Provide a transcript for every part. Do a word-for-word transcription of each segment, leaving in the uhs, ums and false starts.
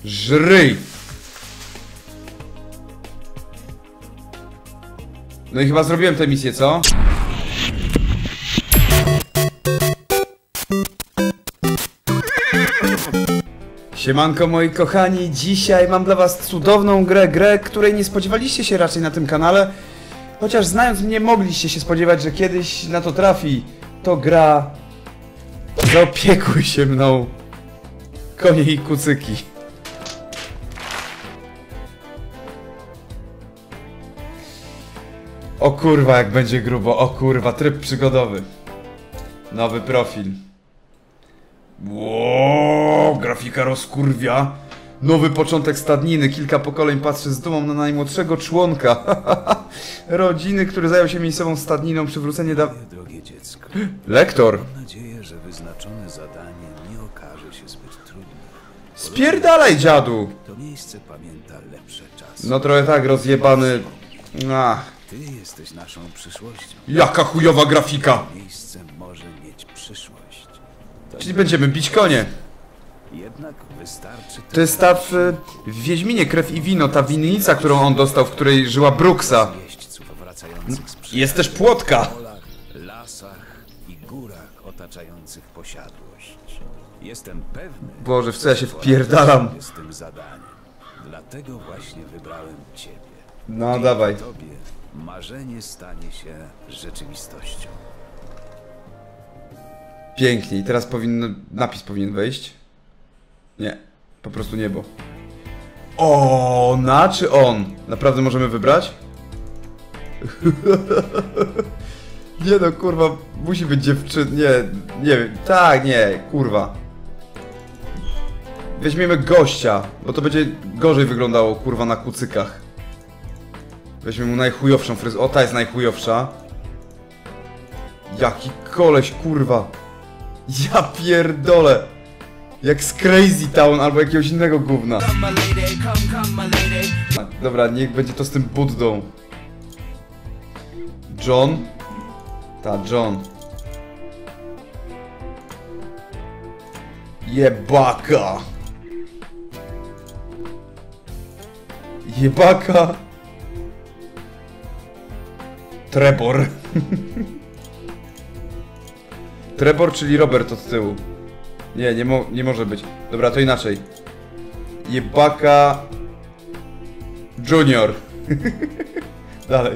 Żryj! No i chyba zrobiłem tę misję, co? Siemanko moi kochani, dzisiaj mam dla was cudowną grę, grę, której nie spodziewaliście się raczej na tym kanale. Chociaż znając mnie, mogliście się spodziewać, że kiedyś na to trafi. To gra... Zaopiekuj się mną. Konie i kucyki. O kurwa, jak będzie grubo, o kurwa, tryb przygodowy. Nowy profil. Ło, grafika rozkurwia. Nowy początek stadniny, kilka pokoleń patrzy z dumą na najmłodszego członka rodziny, który zajął się miejscową stadniną, przywrócenie da... Drogie dziecko. Lektor. Mam nadzieję, że wyznaczone zadanie nie okaże się zbyt trudne. Spierdalaj, dziadu! To miejsce pamięta lepsze czasy. No trochę tak, rozjebany... Ach. Ty jesteś naszą przyszłością. Jaka chujowa grafika! Miejsce może mieć przyszłość. To Czyli będziemy bić konie. jednak wystarczy... To jest ta w, w Wiedźminie Krew i Wino, ta winnica, którą on dostał, w której żyła Bruxa. jeźdźców wracających z przygód Jest też płotka. w polach, lasach i górach otaczających posiadłość. Jestem pewny, Boże, w co ja się wpierdalam? z tym zadaniem. Dlatego właśnie wybrałem ciebie. No dawaj. Tobie marzenie stanie się rzeczywistością. Pięknie. I teraz powinno... napis powinien wejść. Nie. Po prostu niebo. Ona czy on? Naprawdę możemy wybrać? Nie no, kurwa. Musi być dziewczyna. Nie, nie wiem. Tak, nie. Kurwa. Weźmiemy gościa, bo to będzie gorzej wyglądało, kurwa, na kucykach. Weźmiemy mu najchujowszą fryzurę. O, ta jest najchujowsza. Jaki koleś, kurwa. Ja pierdolę. Jak z Crazy Town albo jakiegoś innego gówna. Dobra, niech będzie to z tym Buddą. John? Ta, John. Jebaka. Jebaka. Trebor. Trebor, czyli Robert od tyłu. Nie, nie, mo nie może być. Dobra, to inaczej. Jebaka... Junior. Dalej.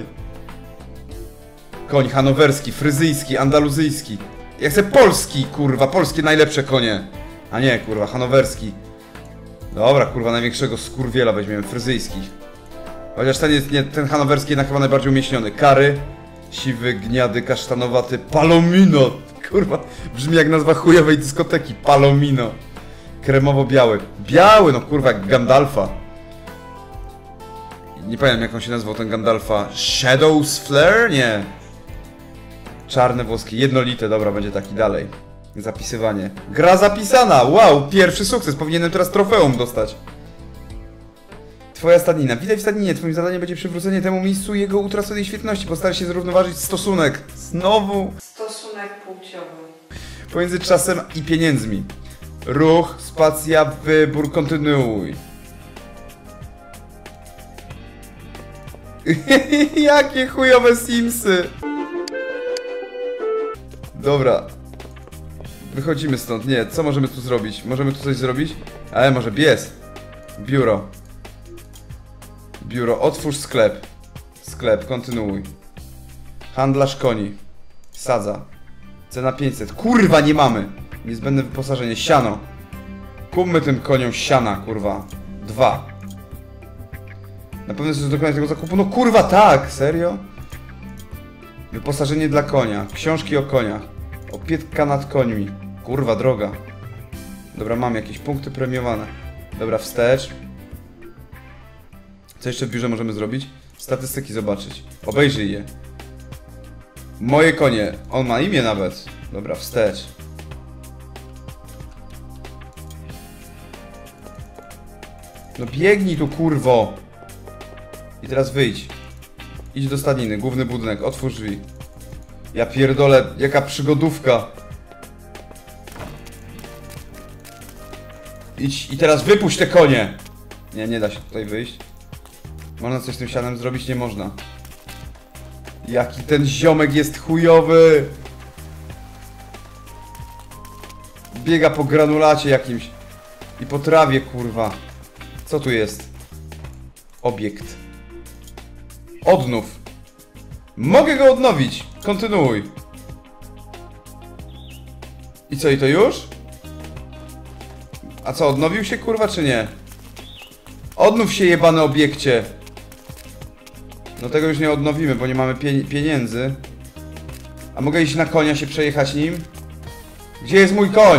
Koń hanowerski, fryzyjski, andaluzyjski. Ja chcę polski, kurwa, polskie najlepsze konie. A nie, kurwa, hanowerski. Dobra, kurwa, największego skurwiela weźmiemy, fryzyjski. Chociaż ten jest, nie, ten hanowerski jednak chyba najbardziej umieśniony. Kary, siwy, gniady, kasztanowaty, palomino. Kurwa, brzmi jak nazwa chujowej dyskoteki. Palomino. Kremowo-biały. Biały, no kurwa, jak Gandalfa. Nie pamiętam, jak on się nazywał, ten Gandalfa. Shadows Flare? Nie. Czarne włoskie, jednolite, dobra, będzie taki dalej. Zapisywanie. Gra zapisana! Wow, pierwszy sukces. Powinienem teraz trofeum dostać. Twoja stadnina. Witaj w stadninie. Twoim zadaniem będzie przywrócenie temu miejscu jego utraconej świetności. Postaraj się zrównoważyć stosunek. Znowu. Stosunek płciowy. Pomiędzy czasem i pieniędzmi. Ruch, spacja, wybór, kontynuuj. Jakie chujowe Simsy. Dobra. Wychodzimy stąd. Nie, co możemy tu zrobić? Możemy tu coś zrobić? Ale może bies. Biuro. Biuro. Otwórz sklep. Sklep. Kontynuuj. Handlarz koni. Sadza. Cena pięćset. Kurwa, nie mamy. Niezbędne wyposażenie. Siano. Kupmy tym koniom siana, kurwa. Dwa. Na pewno chcesz dokonać tego zakupu? No kurwa, tak! Serio? Wyposażenie dla konia. Książki o koniach. Opieka nad końmi. Kurwa, droga. Dobra, mam jakieś punkty premiowane. Dobra, wstecz. Co jeszcze w biurze możemy zrobić? Statystyki zobaczyć. Obejrzyj je. Moje konie. On ma imię nawet. Dobra, wstecz. No biegnij tu, kurwo. I teraz wyjdź. Idź do stadniny, główny budynek, otwórz drzwi. Ja pierdolę, jaka przygodówka. Idź i teraz wypuść te konie. Nie, nie da się tutaj wyjść. Można coś z tym sianem zrobić? Nie można. Jaki ten ziomek jest chujowy. Biega po granulacie jakimś. I po trawie, kurwa. Co tu jest? Obiekt. Odnów. Mogę go odnowić. Kontynuuj. I co, i to już? A co, odnowił się, kurwa, czy nie? Odnów się, jebany obiekcie. No tego już nie odnowimy, bo nie mamy pie pieniędzy. A mogę iść na konia, się przejechać nim? Gdzie jest mój koń?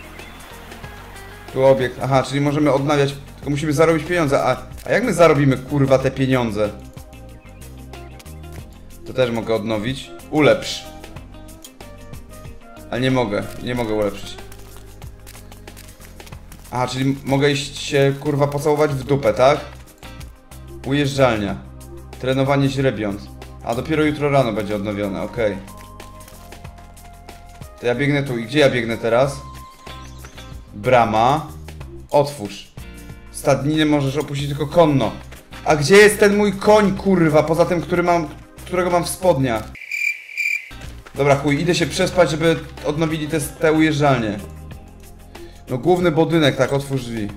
Tu obiekt. Aha, czyli możemy odnawiać. Tylko musimy zarobić pieniądze. A, a jak my zarobimy, kurwa, te pieniądze? To też mogę odnowić. Ulepsz. Ale nie mogę. Nie mogę ulepszyć. Aha, czyli mogę iść się, kurwa, pocałować w dupę, tak? Ujeżdżalnia. Trenowanie źrebiąt. A dopiero jutro rano będzie odnowione, okej. Okay. To ja biegnę tu. I gdzie ja biegnę teraz? Brama. Otwórz. Stadninę możesz opuścić tylko konno. A gdzie jest ten mój koń, kurwa? Poza tym, który mam, którego mam w spodniach. Dobra, chuj, idę się przespać, żeby odnowili te, te ujeżdżalnie. No główny budynek, tak, otwórz drzwi.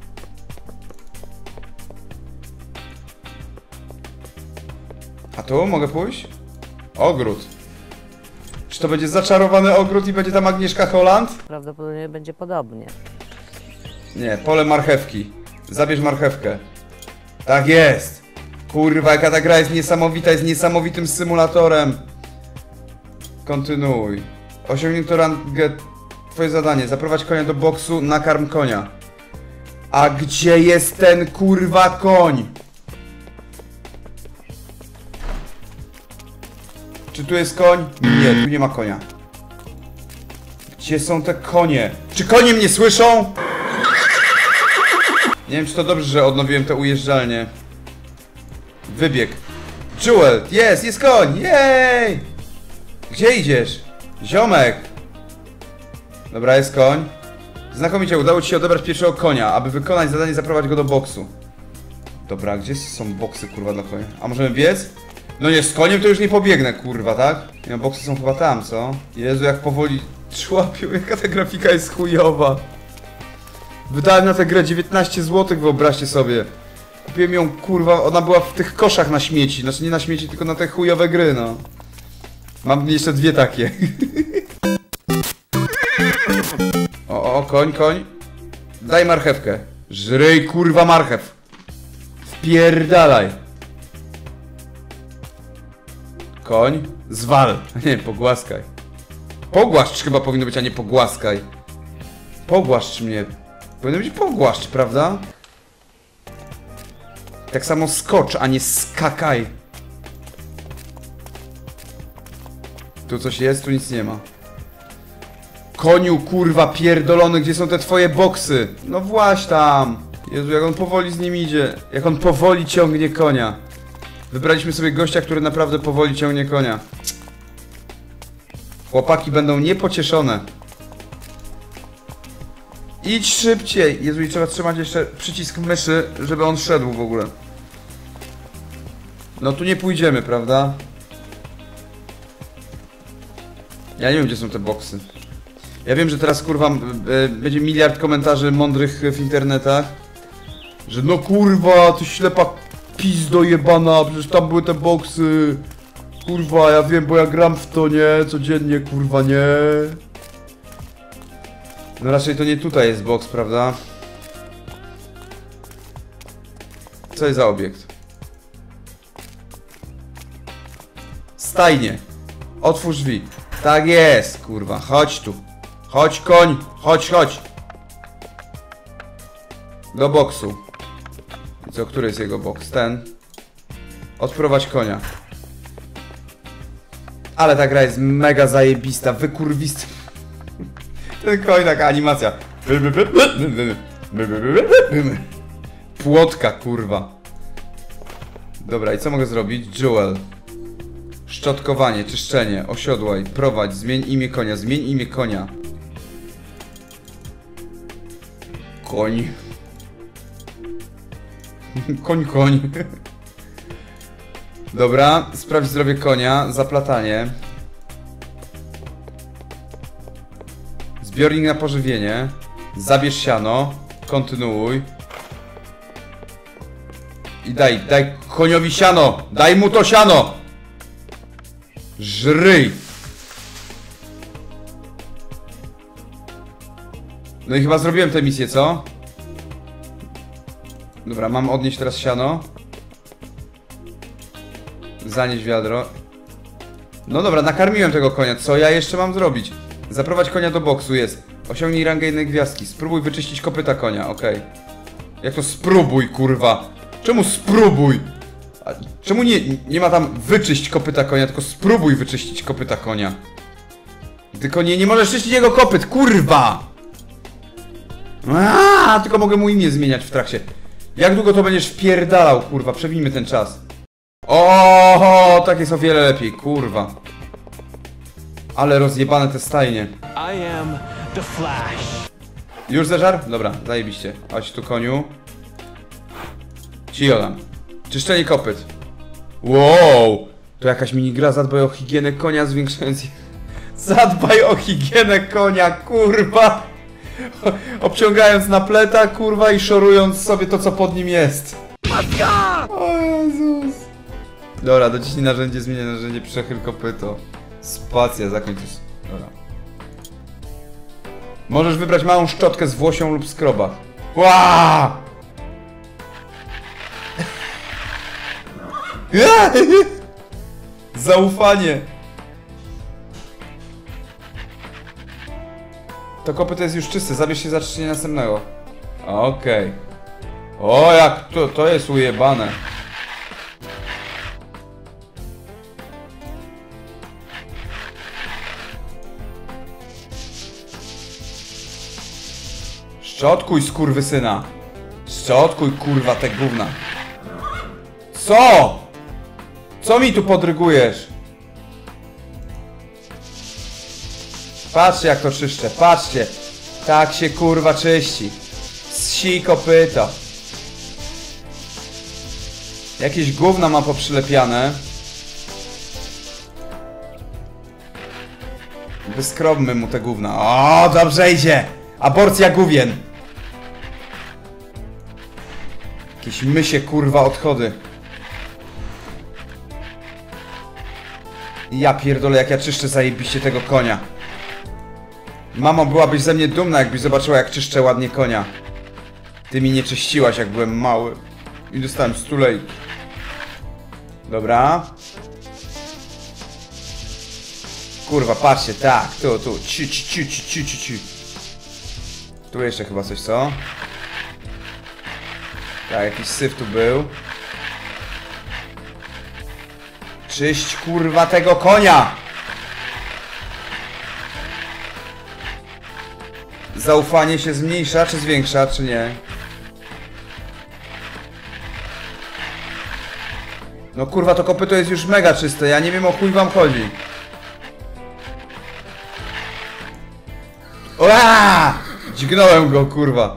A tu mogę pójść? Ogród. Czy to będzie zaczarowany ogród i będzie tam Agnieszka Holland? Prawdopodobnie będzie podobnie. Nie, pole marchewki. Zabierz marchewkę. Tak jest. Kurwa, jaka ta gra jest niesamowita, jest niesamowitym symulatorem. Kontynuuj. Osiągnięto rangę. Twoje zadanie, zaprowadź konia do boksu, nakarm konia. A gdzie jest ten kurwa koń? Czy tu jest koń? Nie, tu nie ma konia. Gdzie są te konie? Czy konie mnie słyszą? Nie wiem, czy to dobrze, że odnowiłem te ujeżdżalnie. Wybieg. Jewel, jest, jest koń, jej! Gdzie idziesz? Ziomek! Dobra, jest koń. Znakomicie, udało ci się odebrać pierwszego konia. Aby wykonać zadanie, zaprowadź go do boksu. Dobra, gdzie są boksy, kurwa, dla konia? A możemy biec? No nie, z koniem to już nie pobiegnę, kurwa, tak? Nie, no, boksy są chyba tam, co? Jezu, jak powoli człapią, jaka ta grafika jest chujowa. Wydałem na tę grę dziewiętnaście złotych, wyobraźcie sobie. Kupiłem ją, kurwa, ona była w tych koszach na śmieci. Znaczy nie na śmieci, tylko na te chujowe gry, no. Mam jeszcze dwie takie. O, o, koń, koń. Daj marchewkę. Żryj, kurwa, marchew. Wpierdalaj. Koń. Zwal. Nie, pogłaskaj. Pogłaszcz chyba powinno być, a nie pogłaskaj. Pogłaszcz mnie. Powinno być pogłaszcz, prawda? Tak samo skocz, a nie skakaj. Tu coś jest, tu nic nie ma. Koniu, kurwa, pierdolony, gdzie są te twoje boksy? No właśnie tam. Jezu, jak on powoli z nim idzie. Jak on powoli ciągnie konia. Wybraliśmy sobie gościa, który naprawdę powoli ciągnie konia. Chłopaki będą niepocieszone. Idź szybciej! Jezu, i trzeba trzymać jeszcze przycisk myszy, żeby on szedł w ogóle. No tu nie pójdziemy, prawda? Ja nie wiem, gdzie są te boksy. Ja wiem, że teraz, kurwa, będzie miliard komentarzy mądrych w internetach. Że no kurwa, ty ślepa pizdo jebana, przecież tam były te boksy. Kurwa, ja wiem, bo ja gram w to, nie? Codziennie, kurwa, nie? No raczej to nie tutaj jest boks, prawda? Co jest za obiekt? Stajnie. Otwórz drzwi. Tak jest, kurwa, chodź tu. Chodź, koń, chodź, chodź. Do boksu. I co, który jest jego boks? Ten. Odprowadź konia. Ale ta gra jest mega zajebista, wykurwista. Ten koń, taka animacja. Płotka, kurwa. Dobra, i co mogę zrobić? Jewel. Szczotkowanie, czyszczenie, osiodłaj, prowadź, zmień imię konia, zmień imię konia. Koń. Koń, koń. Dobra, sprawdź zdrowie konia, zaplatanie. Zbiornik na pożywienie. Zabierz siano. Kontynuuj. I daj, daj koniowi siano! Daj mu to siano! Żryj! No i chyba zrobiłem tę misję, co? Dobra, mam odnieść teraz siano. Zanieść wiadro. No dobra, nakarmiłem tego konia. Co ja jeszcze mam zrobić? Zaprowadź konia do boksu, jest. Osiągnij rangę jednej gwiazdki. Spróbuj wyczyścić kopyta konia, okej. Okay. Jak to spróbuj, kurwa? Czemu spróbuj? A czemu nie, nie ma tam wyczyść kopyta konia, tylko spróbuj wyczyścić kopyta konia? Tylko nie, nie możesz czyścić jego kopyt, kurwa! Aaaa, tylko mogę mu imię zmieniać w trakcie. Jak długo to będziesz wpierdalał, kurwa? Przewinijmy ten czas. Oho, tak jest o wiele lepiej, kurwa. Ale rozjebane te stajnie. I am the Flash. Już zeżar? Dobra, zajebiście. Chodź tu, koniu. Ciolam. Czyszczenie kopyt. Wow! To jakaś minigra, zadbaj o higienę konia, zwiększając... Zadbaj o higienę konia, kurwa! Obciągając na pleta, kurwa, i szorując sobie to, co pod nim jest. Matka! O Jezus! Dobra, dociśnij narzędzie, zmienię narzędzie, przechyl kopyto. Spacja, zakończysz. Dobra. Możesz wybrać małą szczotkę z włosią lub skroba. Ła! Zaufanie. To kopyto jest już czyste, zabierz się za czyszczenie następnego. Okej. Okay. O, jak to, to jest ujebane. Szczotkuj, skurwysyna. Szczotkuj, kurwa, te gówna. Co? Co mi tu podrygujesz? Patrzcie, jak to czyszczę, patrzcie. Tak się, kurwa, czyści. Zsi kopyto. Jakieś gówna ma poprzylepiane. Wyskrobmy mu te gówna. O, dobrze idzie. Aborcja gówien. Jakieś mysie, kurwa, odchody. Ja pierdolę, jak ja czyszczę zajebiście tego konia. Mamo, byłabyś ze mnie dumna, jakbyś zobaczyła, jak czyszczę ładnie konia. Ty mi nie czyściłaś, jak byłem mały. I dostałem stulejki. Dobra. Kurwa, patrzcie, tak, tu, tu. Ci, ci, ci, ci, ci, ci, ci. Tu jeszcze chyba coś, co? Tak, jakiś syf tu był. Czyść, kurwa, tego konia! Zaufanie się zmniejsza, czy zwiększa, czy nie? No kurwa, to kopyto jest już mega czyste, ja nie wiem, o chuj wam chodzi. Oaa! Dźgnąłem go, kurwa.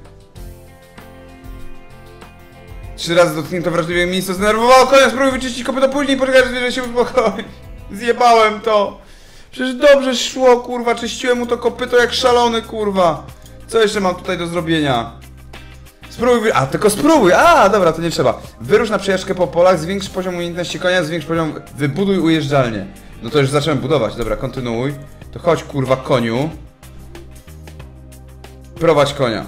Trzy razy dotknięto wrażliwe miejsce, zdenerwowało konia, spróbuj wyczyścić kopyto później, poczekaj, że zwierzę się uspokoi. Zjebałem to. Przecież dobrze szło, kurwa, czyściłem mu to kopyto jak szalony, kurwa. Co jeszcze mam tutaj do zrobienia? Spróbuj, a tylko spróbuj, a dobra, to nie trzeba. Wyrusz na przejażdżkę po polach, zwiększ poziom umiejętności konia, zwiększ poziom, wybuduj ujeżdżalnię. No to już zacząłem budować, dobra, kontynuuj. To chodź, kurwa, koniu. Prowadź konia.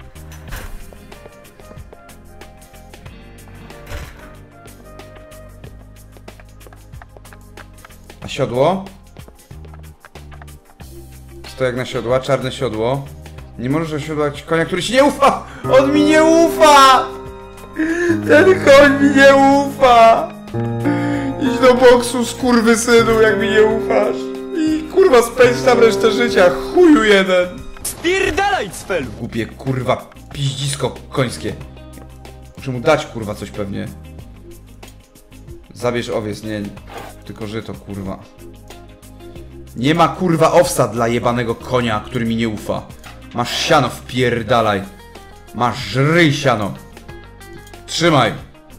A siodło? Sto jak na siodła, czarne siodło. Nie możesz osiodłać konia, który ci nie ufa! On mi nie ufa! Ten koń mi nie ufa! Idź do boksu, skurwysynu, jak mi nie ufasz. I kurwa spędź tam resztę życia, chuju jeden. Spierdalaj, cfelu! Głupie, kurwa, piździsko końskie. Muszę mu dać, kurwa, coś pewnie. Zabierz owiec, nie, tylko żyto, kurwa. Nie ma, kurwa, owsa dla jebanego konia, który mi nie ufa. Masz siano, wpierdalaj. Masz, żryj siano. Trzymaj.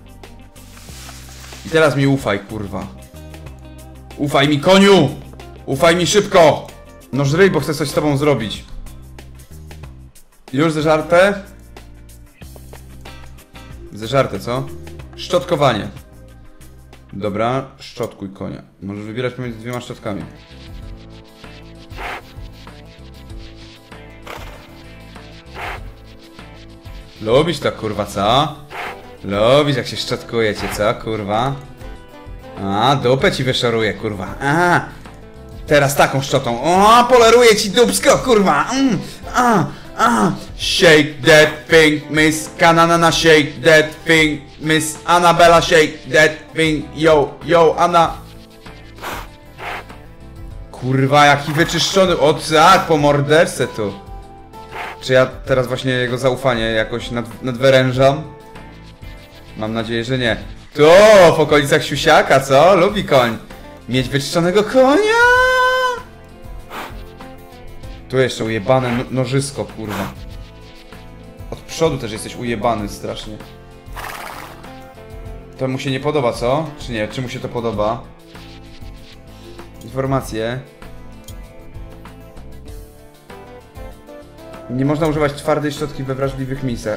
I teraz mi ufaj, kurwa. Ufaj mi, koniu! Ufaj mi szybko! No żryj, bo chcę coś z tobą zrobić. Już zeżarte? Zeżarte, co? Szczotkowanie. Dobra, szczotkuj konia. Możesz wybierać pomiędzy dwiema szczotkami. Lubisz to, kurwa, co? Lubisz, jak się szczotkujecie, co, kurwa? A, dupę ci wyszoruje, kurwa. A, teraz taką szczotą. O, poleruje ci dupsko, kurwa. Mm, a, a. Shake that thing, Miss Kananana, shake that thing, Miss Annabella, shake that thing, yo, yo, Anna. Kurwa, jaki wyczyszczony, o tak, po morderce tu. Czy ja teraz właśnie jego zaufanie jakoś nad, nadwyrężam? Mam nadzieję, że nie. Tu, w okolicach siusiaka, co? Lubi koń. Mieć wyczyszczonego konia! Tu jeszcze ujebane no nożysko, kurwa. Od przodu też jesteś ujebany strasznie. To mu się nie podoba, co? Czy nie? Czy mu się to podoba? Informacje. Nie można używać twardej szczotki we wrażliwych miejscach.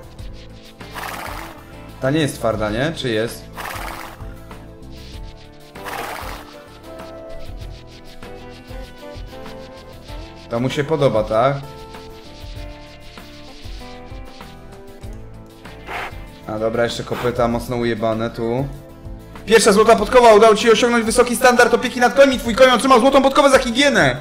Ta nie jest twarda, nie? Czy jest? To mu się podoba, tak? A dobra, jeszcze kopyta mocno ujebane tu. Pierwsza złota podkowa, udało ci się osiągnąć wysoki standard opieki nad końmi. Twój koń otrzymał złotą podkowę za higienę.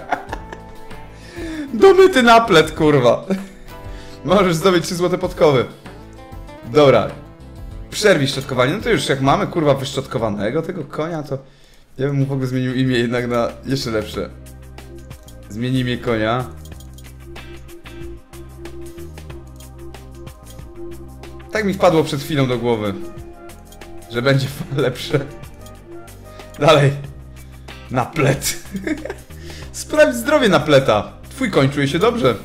Domyty naplet, kurwa. Możesz zdobyć trzy złote podkowy. Dobra. Przerwij szczotkowanie. No to już jak mamy, kurwa, wyszczotkowanego tego konia, to ja bym mu w ogóle zmienił imię jednak na jeszcze lepsze. Zmieni imię konia. Tak mi wpadło przed chwilą do głowy, że będzie lepsze. Dalej. Naplet. Sprawdź zdrowie napleta. Twój koń czuje się dobrze.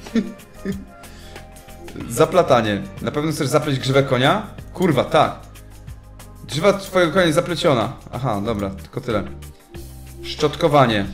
Zaplatanie. Na pewno chcesz zapleć grzywę konia? Kurwa, tak. Grzywa twojego konia jest zapleciona. Aha, dobra, tylko tyle. Szczotkowanie.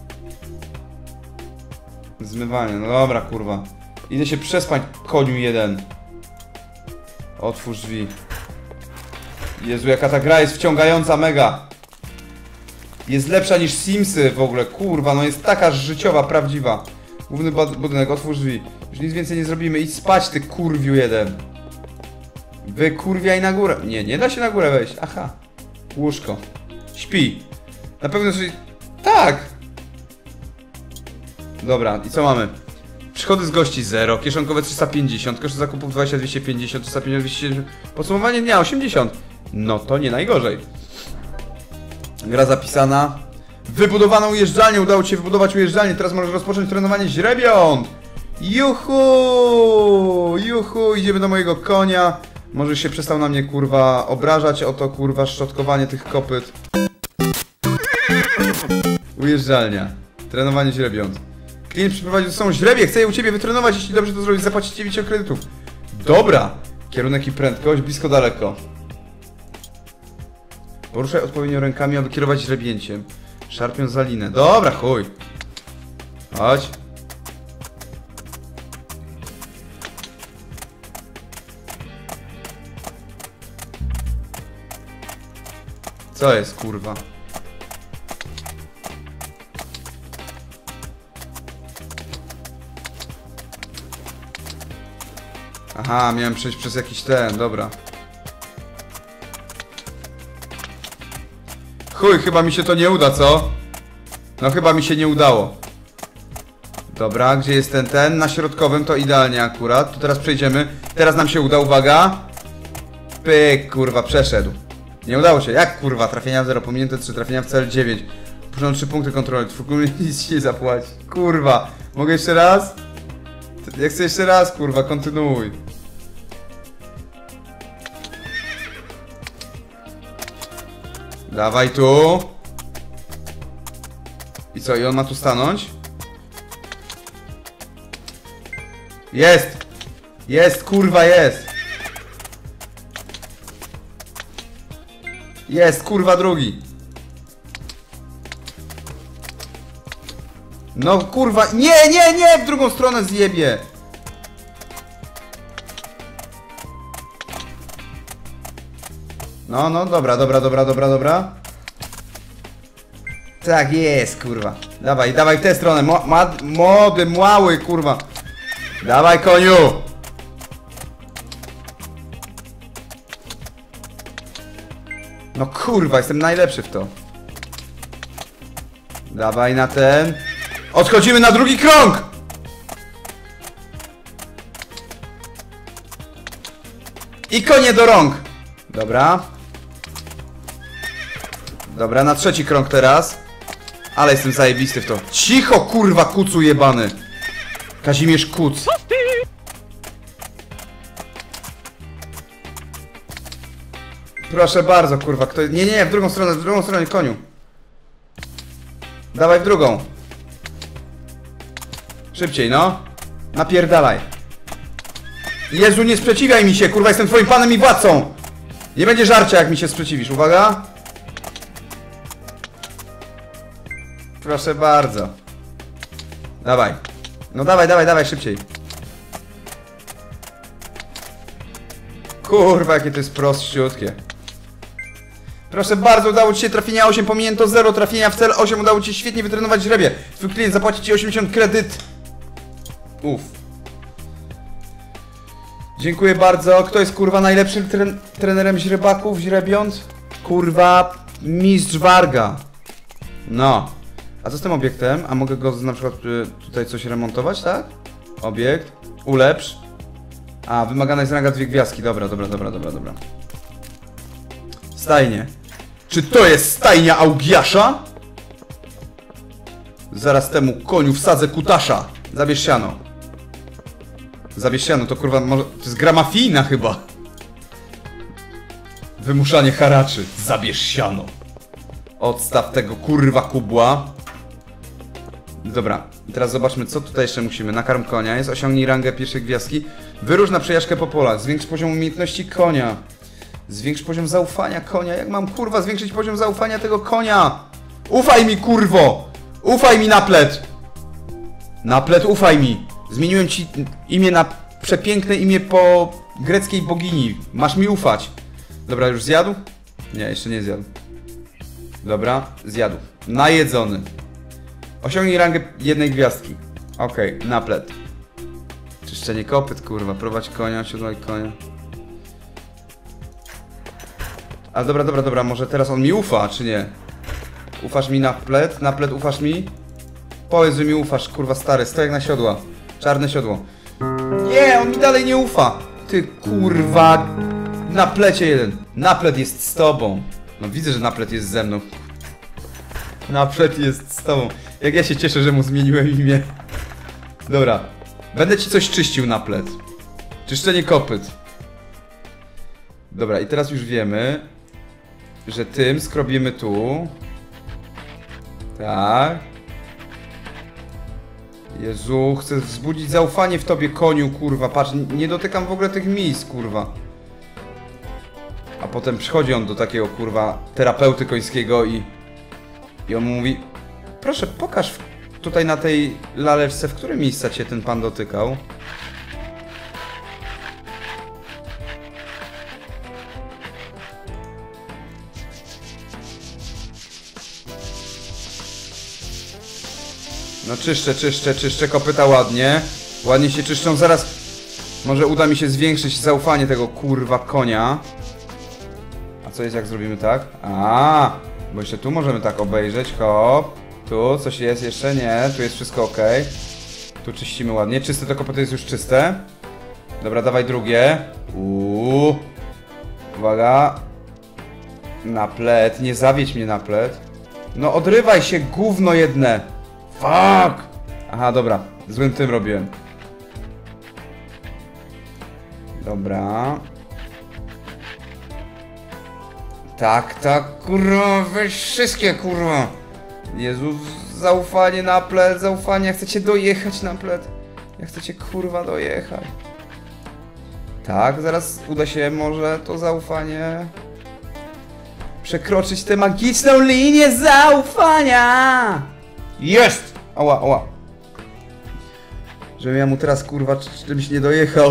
Zmywanie, no dobra, kurwa. Idę się przespać, koniu jeden. Otwórz drzwi. Jezu, jaka ta gra jest wciągająca, mega. Jest lepsza niż Simsy w ogóle, kurwa, no jest taka życiowa, prawdziwa. Główny budynek, otwórz drzwi. Już nic więcej nie zrobimy, idź spać, ty kurwiu jeden. Wykurwiaj na górę. Nie, nie da się na górę wejść, aha. Łóżko. Śpi. Na pewno coś... Tak. Dobra, i co mamy? Przychody z gości zero, kieszonkowe trzysta pięćdziesiąt, koszty zakupów dwadzieścia, dwieście pięćdziesiąt, trzysta pięćdziesiąt, dwieście siedemdziesiąt, podsumowanie dnia osiemdziesiąt. No to nie najgorzej. Gra zapisana. Wybudowano ujeżdżalnię, udało ci się wybudować ujeżdżalnię, teraz możesz rozpocząć trenowanie źrebiąt. Juhu! Juhu! Idziemy do mojego konia. Może się przestał na mnie, kurwa, obrażać o to, kurwa, szczotkowanie tych kopyt. Ujeżdżalnia. Trenowanie źrebiąt. Klient przyprowadził ze sobą źrebie, chce je u ciebie wytrenować, jeśli dobrze to zrobić, zapłacić dziewięć kredytów. Dobra! Kierunek i prędkość, blisko, daleko. Poruszaj odpowiednio rękami, aby kierować źrebięciem. Szarpiąc za linę. Dobra, chuj. Chodź. Co jest, kurwa? Aha, miałem przejść przez jakiś ten, dobra. Chuj, chyba mi się to nie uda, co? No chyba mi się nie udało. Dobra, gdzie jest ten, ten? Na środkowym to idealnie akurat. Tu teraz przejdziemy. Teraz nam się uda, uwaga. Pyk, kurwa, przeszedł. Nie udało się. Jak, kurwa? Trafienia w zero, pominięte trzy, trafienia w cel dziewięć. Puszczą trzy punkty kontroli. Twój nic ci nie zapłaci. Kurwa. Mogę jeszcze raz? Ja chcę jeszcze raz, kurwa, kontynuuj. Dawaj tu. I co? I on ma tu stanąć? Jest! Jest, kurwa, jest. Jest, kurwa, drugi. No, kurwa, nie, nie, nie, w drugą stronę zjebie. No, no, dobra, dobra, dobra, dobra, dobra. Tak jest, kurwa. Dawaj, dawaj w tę stronę. Mo ma młody, mały, kurwa. Dawaj, koniu. No kurwa, jestem najlepszy w to. Dawaj na ten. Odchodzimy na drugi krąg. I konie do rąk. Dobra. Dobra, na trzeci krąg teraz. Ale jestem zajebisty w to. Cicho, kurwa, kucu jebany. Kazimierz Kuc. Proszę bardzo, kurwa, kto... Nie, nie, w drugą stronę, w drugą stronę, koniu. Dawaj w drugą. Szybciej, no. Napierdalaj. Jezu, nie sprzeciwiaj mi się, kurwa, jestem twoim panem i władcą. Nie będzie żarcia, jak mi się sprzeciwisz, uwaga. Proszę bardzo. Dawaj. No dawaj, dawaj, dawaj, szybciej. Kurwa, jakie to jest prostciutkie. Proszę bardzo, udało ci się trafienia osiem, pominięto zero, trafienia w cel osiem, udało ci się świetnie wytrenować źrebie. Twój klient zapłaci ci osiemdziesiąt kredyt. Uff. Dziękuję bardzo. Kto jest, kurwa, najlepszym tren trenerem źrebaków, źrebiąt? Kurwa, mistrz Warga. No. A co z tym obiektem? A mogę go na przykład y, tutaj coś remontować, tak? Obiekt. Ulepsz. A, wymagana jest ranga dwie gwiazdki. Dobra, dobra, dobra, dobra, dobra. Stajnie. Czy to jest stajnia Augiasza? Zaraz temu koniu wsadzę kutasza. Zabierz siano. Zabierz siano, to kurwa może... To jest gra mafijna chyba. Wymuszanie haraczy. Zabierz siano. Odstaw tego kurwa kubła. Dobra, i teraz zobaczmy, co tutaj jeszcze musimy. Nakarm konia jest, osiągnij rangę pierwszej gwiazdki. Wyrusz na przejażdżkę po polach, zwiększ poziom umiejętności konia. Zwiększ poziom zaufania konia. Jak mam, kurwa, zwiększyć poziom zaufania tego konia? Ufaj mi, kurwo! Ufaj mi, Naplet! Naplet, ufaj mi! Zmieniłem ci imię na przepiękne imię po greckiej bogini. Masz mi ufać. Dobra, już zjadł? Nie, jeszcze nie zjadł. Dobra, zjadł. Najedzony. Osiągnij rangę jednej gwiazdki. Okej, okay, Naplet. Czyszczenie kopyt, kurwa. Prowadź konia, siodłaj konia. A dobra, dobra, dobra. Może teraz on mi ufa, czy nie? Ufasz mi, Naplet? Naplet, ufasz mi? Powiedz, że mi ufasz, kurwa stary. Stoj jak na siodła. Czarne siodło. Nie, on mi dalej nie ufa. Ty, kurwa. Naplecie jeden. Naplet jest z tobą. No widzę, że Naplet jest ze mną. Naplet jest z tobą. Jak ja się cieszę, że mu zmieniłem imię. Dobra. Będę ci coś czyścił, Naplet. Czyszczenie kopyt. Dobra, i teraz już wiemy, że tym skrobiemy tu. Tak. Jezu, chcę wzbudzić zaufanie w tobie, koniu, kurwa. Patrz, nie dotykam w ogóle tych miejsc, kurwa. A potem przychodzi on do takiego, kurwa, terapeuty końskiego i... I on mu mówi: proszę, pokaż tutaj na tej laleczce, w którym miejsca cię ten pan dotykał. No czyszczę, czyszczę, czyszczę kopyta ładnie. Ładnie się czyszczą, zaraz może uda mi się zwiększyć zaufanie tego kurwa konia. A co jest, jak zrobimy tak? A, bo jeszcze tu możemy tak obejrzeć, hop. Tu coś jest jeszcze? Nie, tu jest wszystko ok. Tu czyścimy ładnie, czyste to kopyto jest już czyste. Dobra, dawaj drugie. Uuu. Uwaga. Naplet, nie zawiedź mnie, Naplet. No odrywaj się, gówno jedne. Fuck! Aha, dobra, złym tym robiłem. Dobra. Tak, tak, kurwa, weź wszystkie, kurwa. Jezu, zaufanie, Naplet, zaufanie, ja chcę cię dojechać, Naplet. Ja chcę cię, kurwa, dojechać. Tak, zaraz uda się może to zaufanie przekroczyć tę magiczną linię zaufania. Jest! Ała, ała. Żebym ja mu teraz kurwa czymś nie dojechał.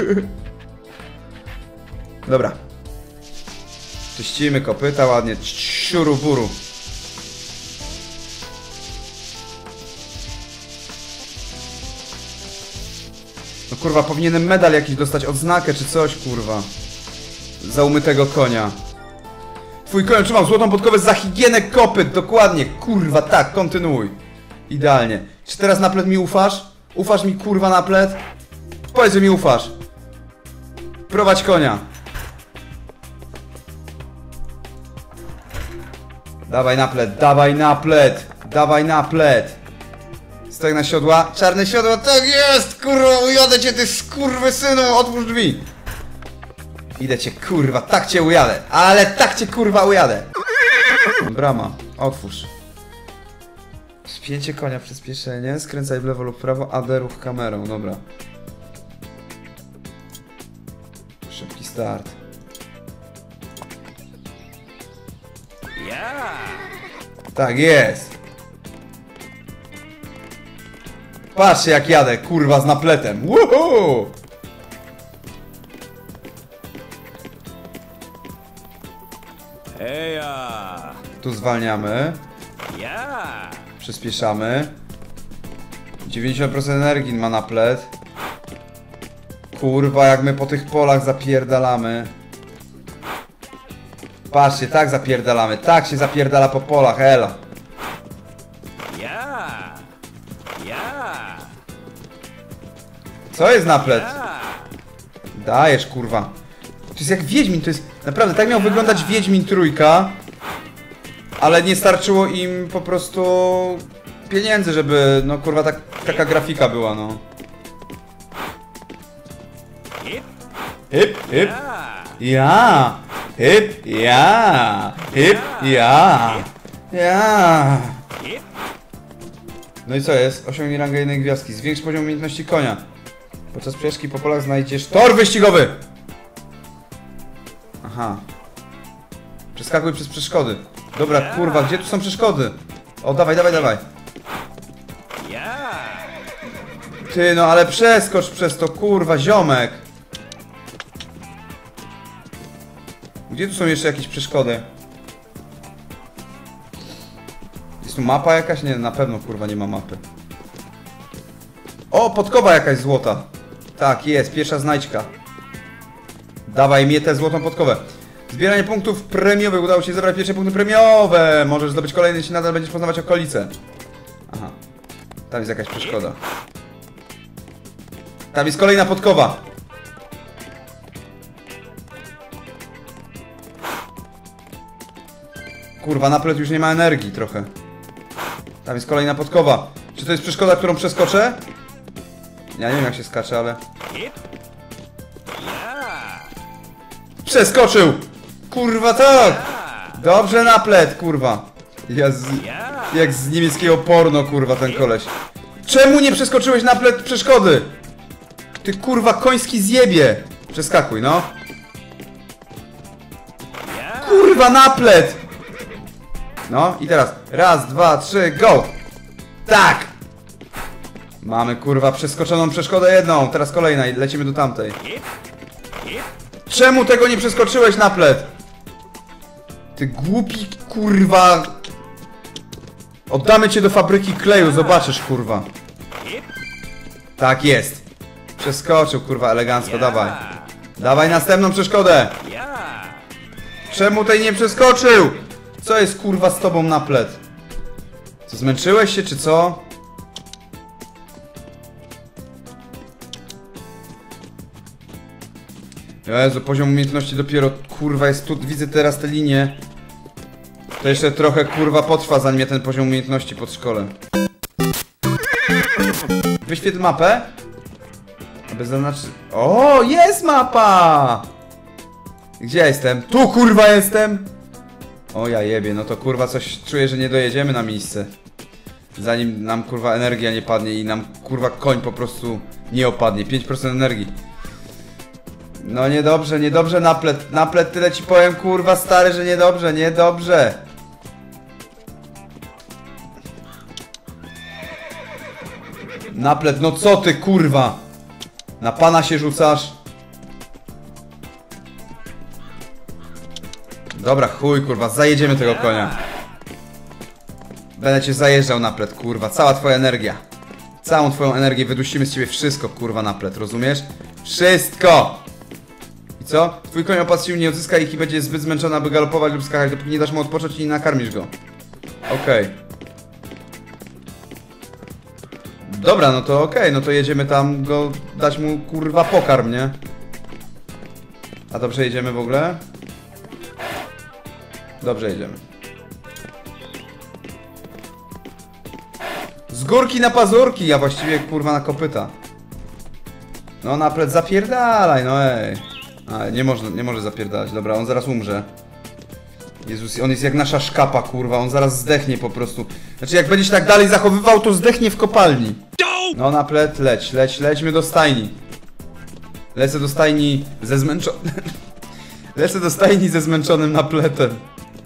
Dobra. Czyścimy kopyta ładnie. Siuru buru. No kurwa, powinienem medal jakiś dostać, odznakę czy coś, kurwa. Za umytego konia. Twój koń otrzymał złotą podkowę za higienę kopyt, dokładnie, kurwa, tak, kontynuuj. Idealnie. Czy teraz naplet mi ufasz? Ufasz mi, kurwa, naplet? Powiedz, że mi ufasz. Prowadź konia. Dawaj naplet, dawaj naplet, dawaj naplet. Stojak na siodła, czarne siodło, tak jest, kurwa, ujadę cię, ty skurwysynu, otwórz drzwi. Idę cię, kurwa, tak cię ujadę, ale tak cię, kurwa, ujadę. Brama, otwórz. Spięcie konia, przyspieszenie, skręcaj w lewo lub prawo, A D ruch kamerą, dobra. Szybki start. Ja! Tak jest. Patrzcie jak jadę, kurwa, z napletem. Woohoo! Eja! Tu zwalniamy. Ja! Przyspieszamy. dziewięćdziesiąt procent energii ma naplet. Kurwa, jak my po tych polach zapierdalamy. Patrzcie, tak zapierdalamy. Tak się zapierdala po polach, ela. Ja! Ja! Co jest naplet? Ja! Dajesz, kurwa. To jest jak Wiedźmin, to jest... Naprawdę, tak miał wyglądać Wiedźmin trójka. Ale nie starczyło im po prostu pieniędzy, żeby, no kurwa, tak, taka grafika była, no. Hip! Hip, hip. Ja! Ja! Hip, ja! Hip, ja! Ja! Hip! No i co jest? Osiągnij rangę jednej gwiazdki. Zwiększ poziom umiejętności konia. Podczas przejażdżki po polach znajdziesz tor wyścigowy! Aha. Przeskakuj przez przeszkody. Dobra, kurwa, gdzie tu są przeszkody? O, dawaj, dawaj, dawaj. Ja! Ty, no ale przeskocz przez to, kurwa, ziomek. Gdzie tu są jeszcze jakieś przeszkody? Jest tu mapa jakaś? Nie, na pewno, kurwa, nie ma mapy. O, podkowa jakaś złota. Tak, jest, pierwsza znajdźka. Dawaj mnie tę złotą podkowę. Zbieranie punktów premiowych. Udało się zebrać pierwsze punkty premiowe. Możesz zdobyć kolejne, jeśli nadal będziesz poznawać okolice. Aha. Tam jest jakaś przeszkoda. Tam jest kolejna podkowa. Kurwa, naplet już nie ma energii trochę. Tam jest kolejna podkowa. Czy to jest przeszkoda, którą przeskoczę? Ja nie wiem jak się skacze, ale... Przeskoczył! Kurwa tak! Dobrze naplet, kurwa. Ja z... Jak z niemieckiego porno, kurwa, ten koleś. Czemu nie przeskoczyłeś naplet przeszkody? Ty kurwa koński zjebie! Przeskakuj, no. Kurwa naplet! No i teraz. Raz, dwa, trzy, go! Tak! Mamy kurwa przeskoczoną przeszkodę jedną. Teraz kolejna i lecimy do tamtej. Czemu tego nie przeskoczyłeś naplet? Ty głupi kurwa. Oddamy cię do fabryki kleju, zobaczysz kurwa. Tak jest. Przeskoczył kurwa elegancko, dawaj. Dawaj następną przeszkodę. Czemu tej nie przeskoczył? Co jest kurwa z tobą naplet? Co, zmęczyłeś się czy co? Jezu, poziom umiejętności dopiero kurwa jest tu, widzę teraz te linie. To jeszcze trochę kurwa potrwa zanim ja ten poziom umiejętności podszkolę. Wyświetl mapę. Aby zaznaczyć... O, jest mapa! Gdzie ja jestem? Tu kurwa jestem! O ja jebie, no to kurwa coś czuję, że nie dojedziemy na miejsce. Zanim nam kurwa energia nie padnie i nam kurwa koń po prostu nie opadnie. pięć procent energii. No niedobrze, niedobrze naplet. Naplet, tyle ci powiem, kurwa stary, że niedobrze, niedobrze. Naplet, no co ty, kurwa? Na pana się rzucasz? Dobra, chuj, kurwa, zajedziemy tego konia. Będę cię zajeżdżał, naplet, kurwa, cała twoja energia. Całą twoją energię wydusimy z ciebie wszystko, kurwa, naplet, rozumiesz? Wszystko! I co? Twój koń opas sił nie odzyska i będzie zbyt zmęczony, aby galopować lub skakać, dopóki nie dasz mu odpocząć i nie nakarmisz go. Okej. Okay. Dobra, no to okej, okay, no to jedziemy tam go, dać mu, kurwa, pokarm, nie? A dobrze jedziemy w ogóle? Dobrze jedziemy. Z górki na pazurki, a właściwie, kurwa, na kopyta. No naplet, zapierdalaj, no ej. Ale nie może, nie może zapierdalać, dobra, on zaraz umrze. Jezus, on jest jak nasza szkapa, kurwa, on zaraz zdechnie po prostu. Znaczy, jak będziesz tak dalej zachowywał, to zdechnie w kopalni. No naplet, leć, leć, lećmy do stajni. Lecę do stajni ze zmęczonym... Lecę do stajni ze zmęczonym napletem.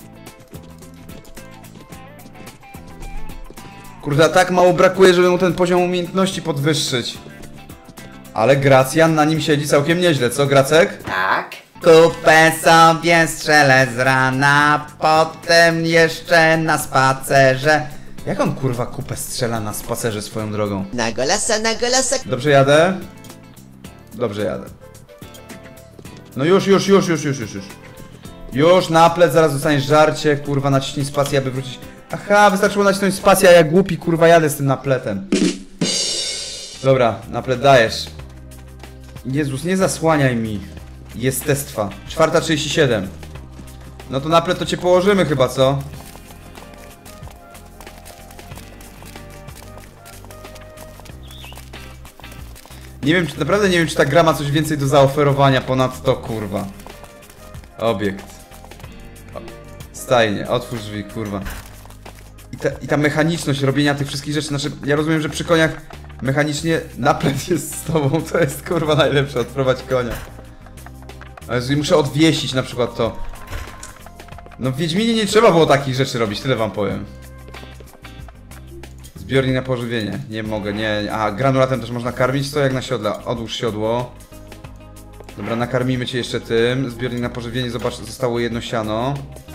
Kurde, tak mało brakuje, żeby mu ten poziom umiejętności podwyższyć. Ale Gracjan na nim siedzi całkiem nieźle, co Gracek? Tak. Kupę sobie strzelę z rana, potem jeszcze na spacerze. Jak on, kurwa, kupę strzela na spacerze swoją drogą? Na golasa, na golasa. Dobrze jadę? Dobrze jadę. No już, już, już, już, już, już, już. Już, naplet, zaraz dostaniesz żarcie, kurwa, naciśnij spację, aby wrócić. Aha, wystarczyło nacisnąć spację, a ja głupi, kurwa, jadę z tym napletem. Dobra, naplet dajesz. Jezus, nie zasłaniaj mi. Jestestwa. czwarta trzydzieści siedem. No to naplet to cię położymy chyba, co? Nie wiem, czy naprawdę nie wiem, czy ta gra ma coś więcej do zaoferowania ponad to, kurwa. Obiekt. O, stajnie, otwórz drzwi, kurwa. I ta, I ta mechaniczność robienia tych wszystkich rzeczy, znaczy, ja rozumiem, że przy koniach mechanicznie naplet jest z tobą, to jest, kurwa, najlepsze, odprowadź konia. Ale jeżeli muszę odwiesić na przykład to... No w Wiedźminie nie trzeba było takich rzeczy robić, tyle wam powiem. Zbiornik na pożywienie. Nie mogę, nie... A, granulatem też można karmić, to jak na siodle. Odłóż siodło. Dobra, nakarmimy cię jeszcze tym. Zbiornik na pożywienie, zobacz, zostało jedno siano.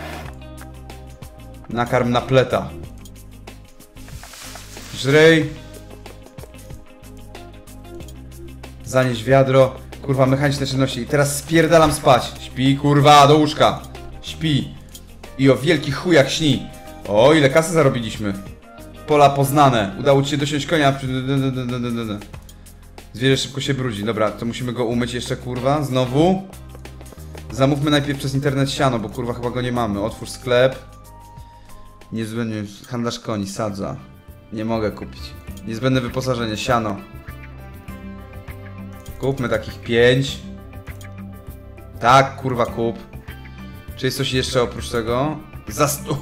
Nakarm napleta. Żryj. Zanieś wiadro. Kurwa, mechaniczne czynności. I teraz spierdalam spać. Śpi, kurwa, do łóżka. Śpi. I o wielkich chujach śni. O, ile kasy zarobiliśmy. Pola poznane. Udało ci się dosiąść konia. Zwierzę szybko się brudzi. Dobra, to musimy go umyć jeszcze, kurwa. Znowu. Zamówmy najpierw przez internet siano, bo kurwa chyba go nie mamy. Otwórz sklep. Niezbędny handlarz koni, sadza. Nie mogę kupić. Niezbędne wyposażenie, siano. Kupmy takich pięć. Tak, kurwa, kup. Czy jest coś jeszcze oprócz tego? Zastu...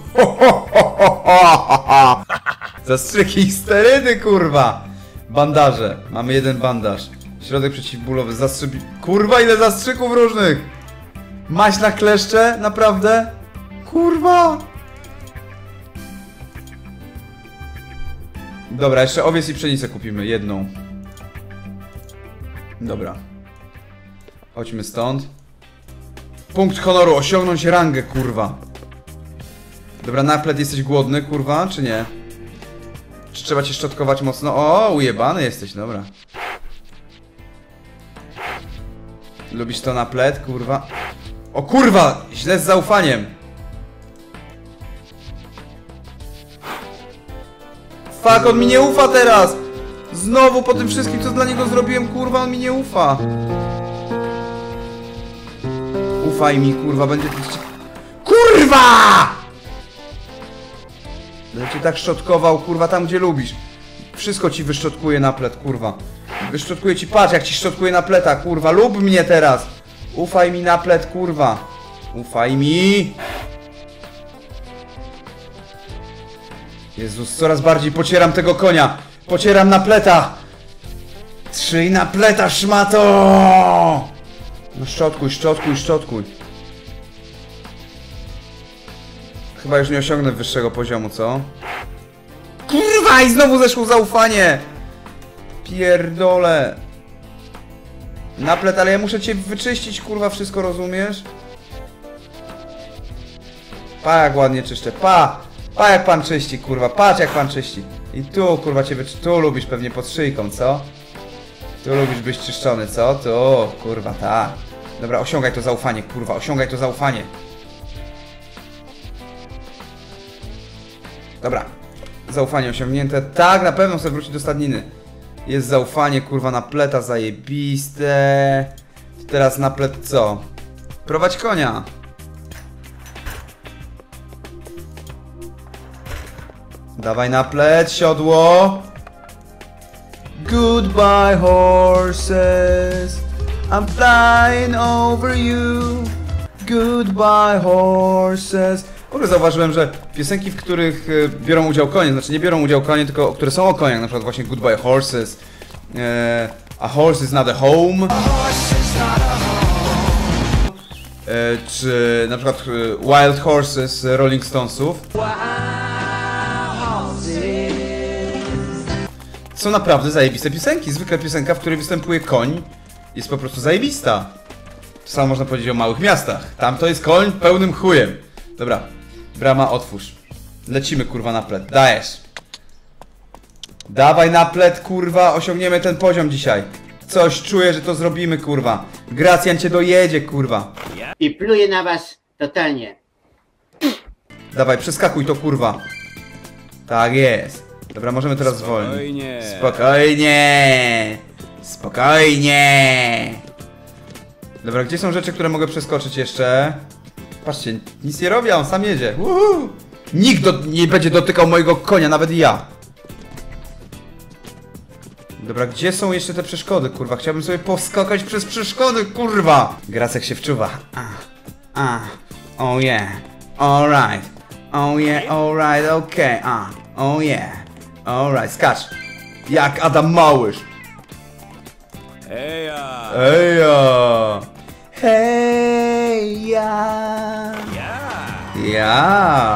Zastrzyki i sterydy, kurwa! Bandaże. Mamy jeden bandaż. Środek przeciwbólowy. Zastrzyk... Kurwa, ile zastrzyków różnych! Maś na kleszcze? Naprawdę? Kurwa! Dobra, jeszcze owiec i pszenicę kupimy. Jedną. Dobra. Chodźmy stąd. Punkt honoru. Osiągnąć rangę, kurwa. Dobra, naplet, jesteś głodny, kurwa, czy nie? Czy trzeba cię szczotkować mocno? O, ujebany jesteś, dobra. Lubisz to naplet, kurwa? O kurwa! Źle z zaufaniem. Fuck, on mi nie ufa teraz! Znowu po tym wszystkim, co dla niego zrobiłem, kurwa, on mi nie ufa. Ufaj mi, kurwa, będzie... Kurwa! Będę cię tak szczotkował, kurwa, tam gdzie lubisz. Wszystko ci wyszczotkuje naplet, kurwa. Wyszczotkuje ci, patrz jak ci szczotkuje napleta, kurwa. Lub mnie teraz. Ufaj mi naplet, kurwa. Ufaj mi. Jezus, coraz bardziej pocieram tego konia. Pocieram napleta. Trzyj napleta, szmato. No szczotkuj, szczotkuj, szczotkuj. Chyba już nie osiągnę wyższego poziomu, co? Kurwa, i znowu zeszło zaufanie! Pierdole. Naplet, ale ja muszę cię wyczyścić, kurwa, wszystko rozumiesz? Pa jak ładnie czyszczę, pa! Pa jak pan czyści, kurwa, patrz jak pan czyści. I tu, kurwa, ciebie, tu lubisz pewnie pod szyjką, co? Tu lubisz być czyszczony, co? Tu, kurwa, tak. Dobra, osiągaj to zaufanie, kurwa, osiągaj to zaufanie. Dobra, zaufanie osiągnięte. Tak, na pewno chcę wrócić do stadniny. Jest zaufanie, kurwa, napleta zajebiste. Teraz naplet co? Prowadź konia. Dawaj naplet, siodło. Goodbye horses, I'm flying over you. Goodbye horses. W ogóle zauważyłem, że piosenki, w których e, biorą udział konie, znaczy nie biorą udział konie, tylko które są o koniach, na przykład właśnie Goodbye Horses, e, A Horse is not a Home, e, czy na przykład e, Wild Horses Rolling Stonesów. Są naprawdę zajebiste piosenki. Zwykle piosenka, w której występuje koń, jest po prostu zajebista. To samo można powiedzieć o małych miastach. Tam to jest koń pełnym chujem. Dobra, brama otwórz. Lecimy, kurwa, na plet. Dajesz. Dawaj na plet, kurwa, osiągniemy ten poziom dzisiaj. Coś czuję, że to zrobimy, kurwa. Gracjan cię dojedzie, kurwa. I pluję na was totalnie. Dawaj, przeskakuj to, kurwa. Tak jest. Dobra, możemy teraz zwolnić. Spokojnie. Spokojnie. Spokojnie. Dobra, gdzie są rzeczy, które mogę przeskoczyć jeszcze? Patrzcie, nic nie robi, a on sam jedzie. Uhu. Nikt do, nie będzie dotykał mojego konia, nawet ja. Dobra, gdzie są jeszcze te przeszkody, kurwa? Chciałbym sobie poskakać przez przeszkody, kurwa! Gracek się wczuwa. Ah, ah, oh yeah, alright, oh yeah, alright, okay, ah, oh yeah, alright, skacz. Jak Adam Małysz. Eja! Eja! Hej, ja! Ja!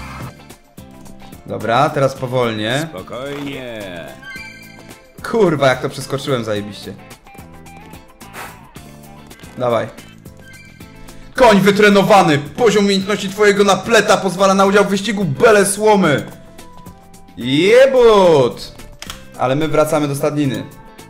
Dobra, teraz powolnie. Spokojnie. Kurwa, jak to przeskoczyłem zajebiście. Dawaj. Koń wytrenowany! Poziom umiejętności twojego napleta pozwala na udział w wyścigu bele słomy! Jebut! Ale my wracamy do stadniny.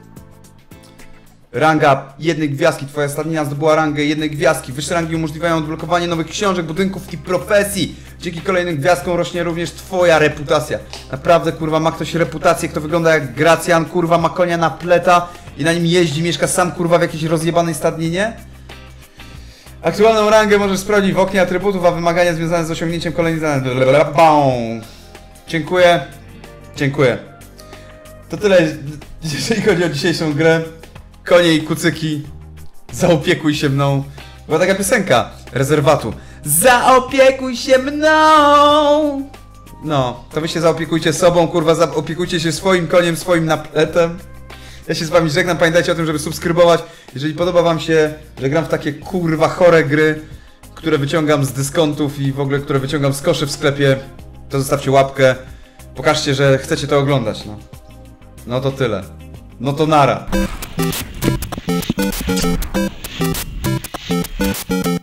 Ranga jednej gwiazdki. Twoja stadnina zdobyła rangę jednej gwiazdki. Wyższe rangi umożliwiają odblokowanie nowych książek, budynków i profesji. Dzięki kolejnym gwiazdkom rośnie również twoja reputacja. Naprawdę, kurwa, ma ktoś reputację, kto wygląda jak Gracjan, kurwa, ma konia na pleta i na nim jeździ, mieszka sam, kurwa, w jakiejś rozjebanej stadninie? Aktualną rangę możesz sprawdzić w oknie atrybutów, a wymagania związane z osiągnięciem kolejnych zadań. Dziękuję. Dziękuję. To tyle, jeżeli chodzi o dzisiejszą grę. Konie i kucyki, zaopiekuj się mną. Była taka piosenka rezerwatu. Zaopiekuj się mną! No, to wy się zaopiekujcie sobą, kurwa, zaopiekujcie się swoim koniem, swoim napletem. Ja się z wami żegnam, pamiętajcie o tym, żeby subskrybować. Jeżeli podoba wam się, że gram w takie kurwa chore gry, które wyciągam z dyskontów i w ogóle które wyciągam z koszy w sklepie, to zostawcie łapkę. Pokażcie, że chcecie to oglądać, no. No to tyle. No to nara.